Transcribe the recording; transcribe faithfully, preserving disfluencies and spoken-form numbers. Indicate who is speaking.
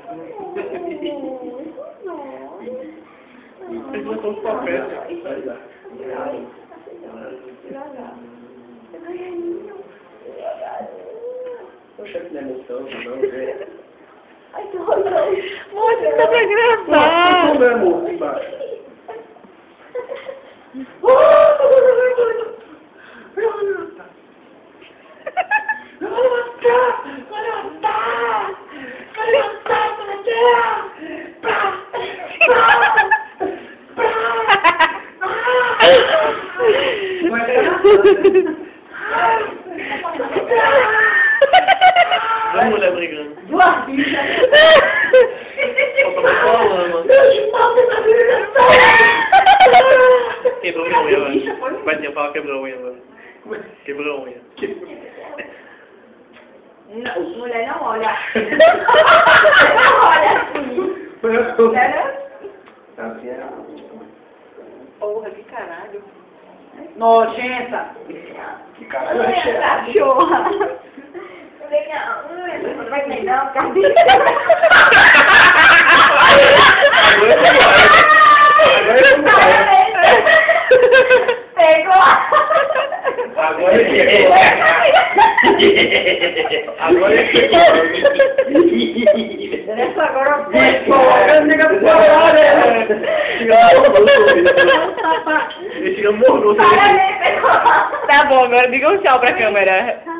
Speaker 1: Eles não estão com papel. Poxa, que emoção, não vê.
Speaker 2: Ai, que rolão.
Speaker 3: Moça, tá pra gravar.
Speaker 1: Como é, amor? Embaixo. Vamos, mulher brigando.
Speaker 2: Duas bichas.
Speaker 1: Falta mais só a lama. Quebrou minha unha agora. Vai ter fala quebrou a unha agora. Quebrou a unha.
Speaker 2: Não, mulher não olha. Não olha assim. Mulher
Speaker 3: Porra, que caralho.
Speaker 2: nojenta.
Speaker 1: Que caralho.
Speaker 2: Cachorra. Não vai comer não, cadê? Pegou.
Speaker 1: Agora é que Agora é que
Speaker 2: Essa agora
Speaker 1: Ele chega mordoso.
Speaker 3: Tá bom, agora diga um tchau pra câmera.